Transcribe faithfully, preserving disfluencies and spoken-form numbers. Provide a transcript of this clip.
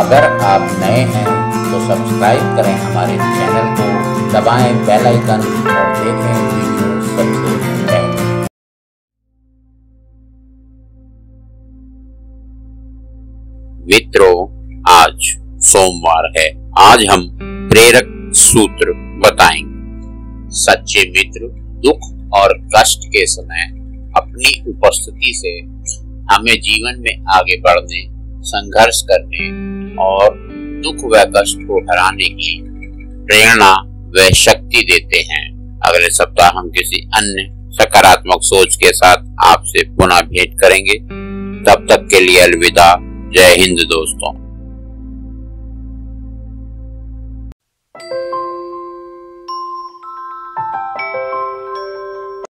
अगर आप नए हैं तो सब्सक्राइब करें हमारे चैनल को, दबाएं बेल आइकन और देखें वीडियो सबसे पहले। मित्रों, आज सोमवार है। आज हम प्रेरक सूत्र बताएंगे। सच्चे मित्र दुख और कष्ट के समय अपनी उपस्थिति से हमें जीवन में आगे बढ़ने, संघर्ष करने और दुख व कष्ट को हराने की प्रेरणा व शक्ति देते हैं। अगले सप्ताह हम किसी अन्य सकारात्मक सोच के साथ आपसे पुनः भेंट करेंगे। तब तक के लिए अलविदा। जय हिंद दोस्तों।